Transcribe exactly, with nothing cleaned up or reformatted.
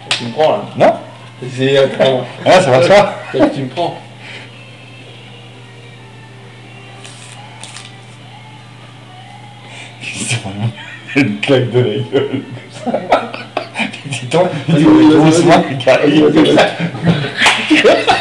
Tu me prends là? Non. C'est attends. Ah, ça va ça. Tu me prends. C'est vraiment une claque de la gueule. Dis donc, Vas-y, il vas-y, est vas-y, doucement, vas-y. il arrive.